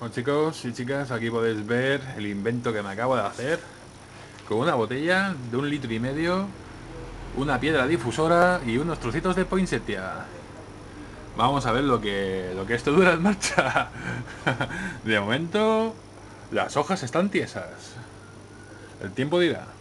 Bueno, chicos y chicas, aquí podéis ver el invento que me acabo de hacer con una botella de 1,5 litros, una piedra difusora y unos trocitos de poinsettia. Vamos a ver lo que esto dura en marcha. De momento, las hojas están tiesas. El tiempo dirá.